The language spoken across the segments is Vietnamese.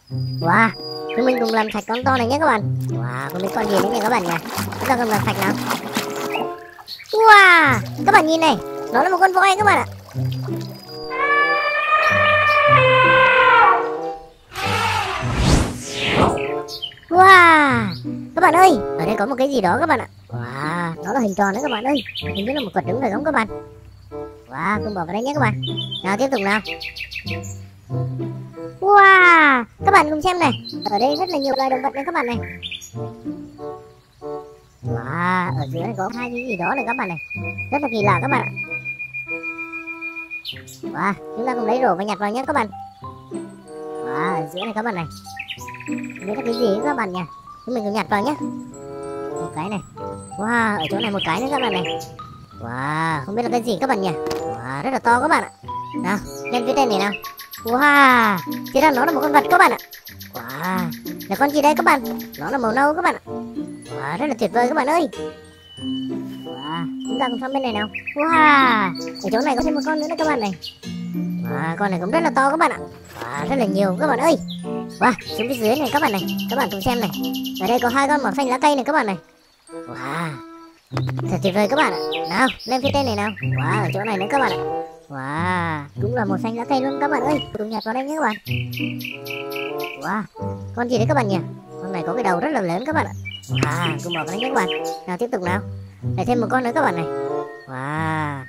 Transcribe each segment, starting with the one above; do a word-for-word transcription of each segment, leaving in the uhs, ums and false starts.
Wow, chúng mình cùng làm sạch con to này nhé các bạn. Wow, không biết con gì đấy nhỉ các bạn nhỉ. Chúng ta cùng làm sạch nào. Wow, các bạn nhìn này, nó là một con voi các bạn ạ. Wow, các bạn ơi, ở đây có một cái gì đó các bạn ạ. Wow, nó là hình tròn đấy các bạn ơi. Hình như là một quả trứng phải không các bạn? Wow, cùng bỏ vào đây nhé các bạn. Nào tiếp tục nào. Wow, các bạn cùng xem này, ở đây rất là nhiều loài động vật này các bạn này. Wow, ở dưới này có hai cái gì đó này các bạn này, rất là kỳ lạ các bạn ạ. Wow, chúng ta cùng lấy rổ và nhặt vào nhé các bạn. Wow, ở dưới này các bạn này, đây là cái gì các bạn nhỉ? Chúng mình cùng nhặt vào nhé. Một cái này. Wow, ở chỗ này một cái nữa các bạn này. Wow, không biết là cái gì các bạn nhỉ? Wow, rất là to các bạn ạ. Nào, lên phía trên này nào. Wow, thì ra nó là một con vật các bạn ạ. Wow, là con gì đây các bạn? Nó là màu nâu các bạn ạ. Wow, rất là tuyệt vời các bạn ơi. Wow, chúng ta cùng sang bên này nào. Wow, ở chỗ này có thêm một con nữa đấy các bạn này. Wow, con này cũng rất là to các bạn ạ. Wow, rất là nhiều các bạn ơi. Wow, xuống phía dưới này các bạn này, các bạn cùng xem này. Ở đây có hai con màu xanh lá cây này các bạn này. Wow, thật tuyệt vời các bạn ạ. Nào, lên phía trên này nào. Wow, ở chỗ này nữa các bạn ạ. Wow, cũng là màu xanh lá cây luôn các bạn ơi. Cùng nhặt vào đây nhé các bạn. Wow, con gì đấy các bạn nhỉ? Con này có cái đầu rất là lớn các bạn ạ. Wow, cùng bỏ vào đây nhé các bạn. Nào tiếp tục nào. Lại thêm một con nữa các bạn này. Wow,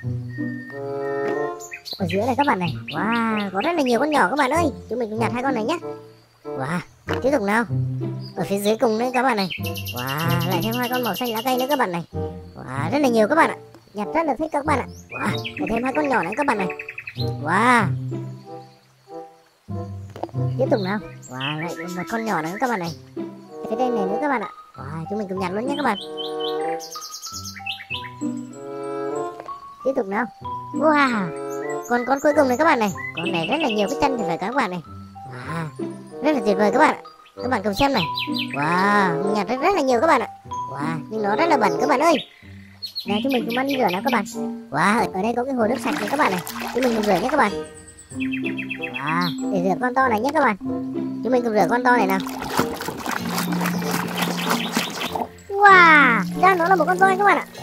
ở dưới này các bạn này. Wow, có rất là nhiều con nhỏ các bạn ơi. Chúng mình cùng nhặt hai con này nhé. Wow, tiếp tục nào. Ở phía dưới cùng nữa các bạn này. Wow, lại thêm hai con màu xanh lá cây nữa các bạn này. Wow, rất là nhiều các bạn ạ. Nhặt rất là thích các bạn ạ. Wow, lại thêm hai con nhỏ nữa các bạn này. Wow, tiếp tục nào. Wow, lại một con nhỏ nữa các bạn này. Phía đây này nữa các bạn ạ. Wow, chúng mình cùng nhặt luôn nhé các bạn. Tiếp tục nào. Wow, còn con cuối cùng này các bạn này. Con này rất là nhiều cái chân thì phải các bạn này. Wow, rất là tuyệt vời các bạn ạ. Các bạn cùng xem này. Wow, mình nhặt rất, rất là nhiều các bạn ạ. Wow, nhưng nó rất là bẩn các bạn ơi. Nào chúng mình cùng mang đi rửa nào các bạn. Wow, ở đây có cái hồ nước sạch này các bạn này. Chúng mình cùng rửa nhé các bạn. Wow, để rửa con to này nhé các bạn. Chúng mình cùng rửa con to này nào. Wow, ra nó là một con voi các bạn ạ.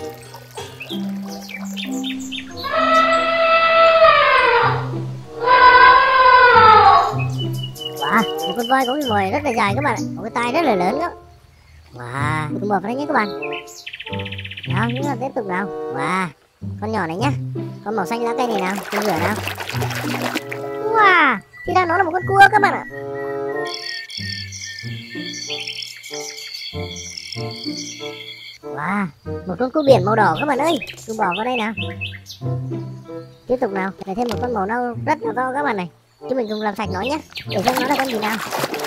Wow, một con voi có cái vòi rất là dài các bạn ạ. Có cái tai rất là lớn đó. Wow, cùng mở vào đây nhé các bạn. Nào, chúng ta tiếp tục nào. Wow, con nhỏ này nhá. Con màu xanh lá cây này nào, cùng rửa nào. Wow, thì ra nó là một con cua các bạn ạ. Wow, một con cua biển màu đỏ các bạn ơi. Cùng bỏ vào đây nào. Tiếp tục nào, lại thêm một con màu nâu rất là to các bạn này. Chúng mình cùng làm sạch nó nhé. Để xem nó là con gì nào.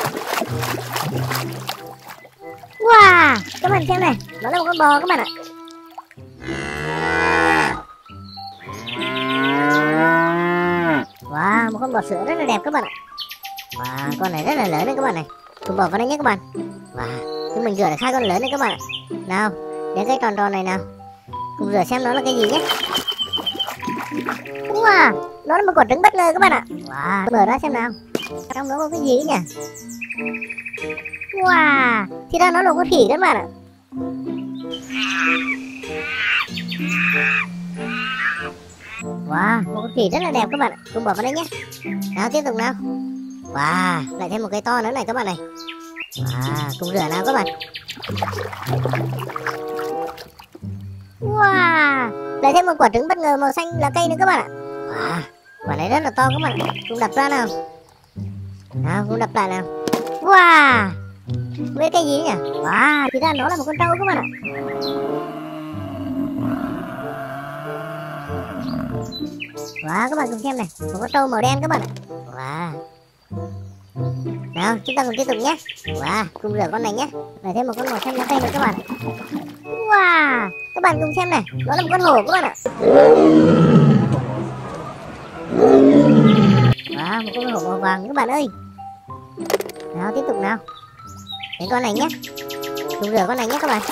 Wow, các bạn xem này, nó là một con bò các bạn ạ. Wow, một con bò sữa rất là đẹp các bạn ạ. Wow, con này rất là lớn đấy các bạn này. Cùng bỏ vào đây nhé các bạn. Wow, chúng mình rửa được hai con lớn đấy các bạn ạ. Nào, đến cái tròn tròn này nào. Cùng rửa xem nó là cái gì nhé. Wow, nó là một quả trứng bất ngờ các bạn ạ. Wow, mở ra xem nào. Trong đó có cái gì nhỉ? Wow, thì ra nó là con khỉ các bạn ạ. Wow, một con khỉ rất là đẹp các bạn ạ. Cùng bỏ vào đây nhé. Nào tiếp tục nào. Wow, lại thêm một cái to nữa này các bạn này. Wow, cùng rửa nào các bạn. Wow, lại thêm một quả trứng bất ngờ màu xanh lá cây nữa các bạn ạ. Wow, quả này rất là to các bạn ạ. Cùng đập ra nào. Nào, cùng đập lại nào. Wow, với cái gì nhỉ? Wow, thì ra nó là một con trâu các bạn ạ. Wow, các bạn cùng xem này, một con trâu màu đen các bạn ạ. Wow. Nào, chúng ta cùng tiếp tục nhé. Wow, cùng rửa con này nhé. Lại thêm một con màu xanh lá cây nữa các bạn. Wow, các bạn cùng xem này, nó là một con hổ các bạn ạ. Wow, một con hổ màu vàng các bạn ơi. Nào, tiếp tục nào. Đến con này nhé. Cùng rửa con này nhé các bạn.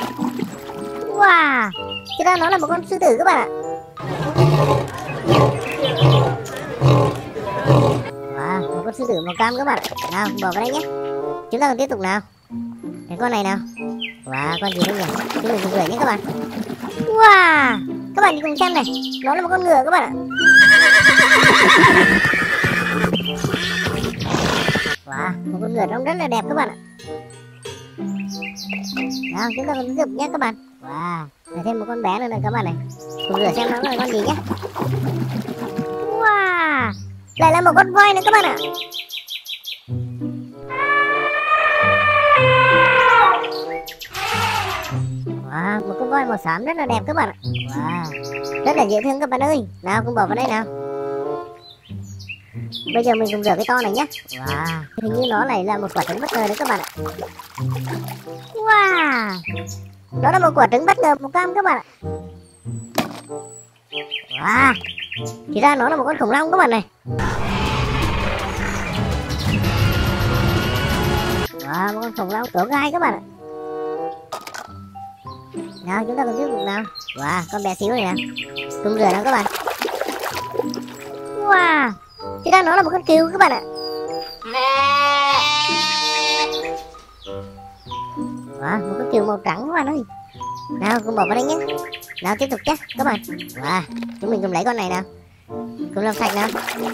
Wow, thì ra nó là một con sư tử các bạn ạ. Wow, một con sư tử màu cam các bạn ạ. Nào bỏ vào đây nhé. Chúng ta còn tiếp tục nào. Cái con này nào. Wow, con gì đây nhỉ? Chúng mình cùng rửa nhé các bạn. Wow, các bạn cùng xem này. Nó là một con ngựa các bạn ạ. Wow, một con ngựa trông rất là đẹp các bạn ạ. Nào, chúng ta còn tiếp tục nhé các bạn. Wow, lại thêm một con bé nữa này các bạn này. Cùng rửa xem nó là con gì nhé. Wow, lại là một con voi nữa các bạn ạ. Wow, một con voi màu xám rất là đẹp các bạn ạ. Wow, rất là dễ thương các bạn ơi. Nào cùng bỏ vào đây nào. Bây giờ mình cùng rửa cái to này nhé. Wow, hình như nó lại là một quả trứng bất ngờ đấy các bạn ạ. Wow, đó là một quả trứng bất ngờ màu cam các bạn ạ. Wow, thì ra nó là một con khủng long các bạn này. Wow, một con khủng long tổ gai các bạn ạ. Nào chúng ta cùng tiếp tục nào. Wow, con bé xíu này nào. Cùng rửa nào các bạn. Wow, thì ra nó là một con cừu các bạn ạ. Wow, một con cừu màu trắng các bạn ơi. Nào cùng bỏ vào đây nhé. Nào tiếp tục nhé các bạn. Wow, chúng mình cùng lấy con này nào. Cùng làm sạch nào.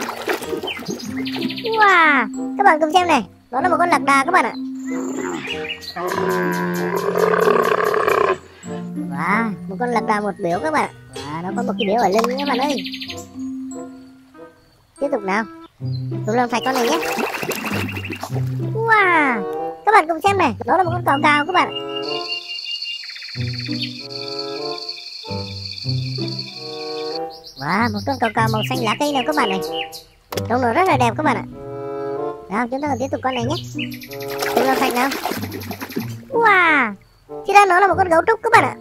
Wow, các bạn cùng xem này. Nó là một con lạc đà các bạn ạ. Wow, một con lạc đà một biểu các bạn ạ. Wow, nó có một cái biểu ở lưng các bạn ơi. Tiếp tục nào. Cùng làm sạch con này nhé. Wow, các bạn cùng xem này. Nó là một con cào cào các bạn ạ. Wow, một con cào cào màu xanh lá cây nào các bạn này. Trông nó rất là đẹp các bạn ạ. Nào chúng ta còn tiếp tục con này nhé. Cùng làm sạch nào. Wow, thì ra nó là một con gấu trúc các bạn ạ.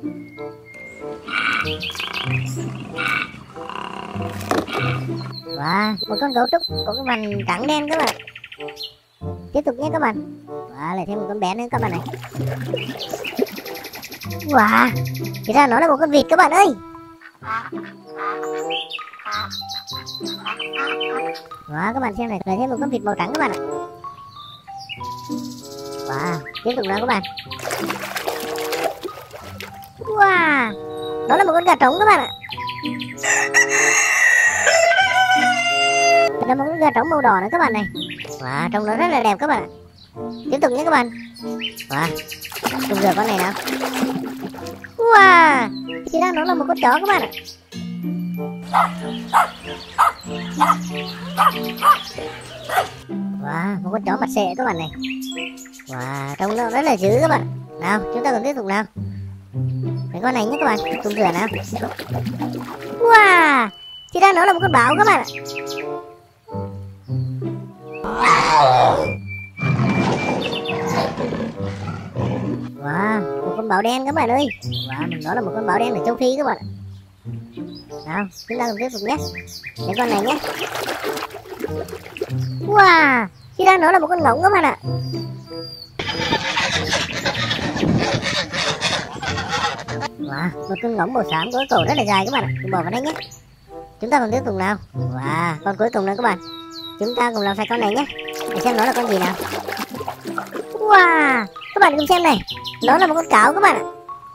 Wow, một con gấu trúc có cái vằn trắng đen các bạn. Tiếp tục nhé các bạn. Wow, lại thêm một con bé nữa các bạn này. Wow, thì ra nó là một con vịt các bạn ơi. Wow, các bạn xem này, lại thêm một con vịt màu trắng các bạn ạ. Wow, tiếp tục nào các bạn. Wow, đó là một con gà trống các bạn ạ. Là một con gà trống màu đỏ nữa các bạn này. Wow, trông nó rất là đẹp các bạn ạ. Tiếp tục nhé các bạn. Wow, cùng rửa con này nào. Wow, thì ra nó là một con chó các bạn ạ. Wow, một con chó mặt sệ các bạn này. Wow, trông nó rất là dữ các bạn. Nào, chúng ta còn tiếp tục nào. Cái con này nhé các bạn, cùng rửa nào. Wow, thì ra nó là một con báo các bạn ạ. Wow, một con báo đen các bạn ơi. Wow, đó là một con báo đen ở châu Phi các bạn ạ. Nào, chúng ta cùng tiếp tục nhé. Cái con này nhé. Wow, thì ra nó là một con ngỗng các bạn ạ. Wow, một con ngỗng màu xám có cổ rất là dài các bạn ạ. Cùng bỏ vào đây nhé. Chúng ta còn tiếp tục nào. Wow, con cuối cùng nữa các bạn. Chúng ta cùng làm sạch con này nhé. Để xem nó là con gì nào. Wow, các bạn cùng xem này. Nó là một con cáo các bạn ạ.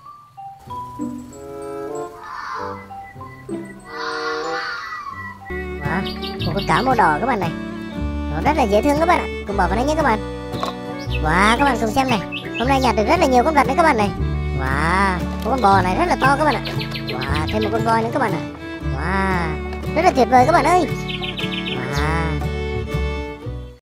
Wow, một con cáo màu đỏ các bạn này. Nó rất là dễ thương các bạn ạ. Cùng bỏ vào đây nhé các bạn. Wow, các bạn cùng xem này. Hôm nay nhặt được rất là nhiều con vật đấy các bạn này. Wow, một con bò này rất là to các bạn ạ. Wow, thêm một con voi nữa các bạn ạ. Wow, rất là tuyệt vời các bạn ơi.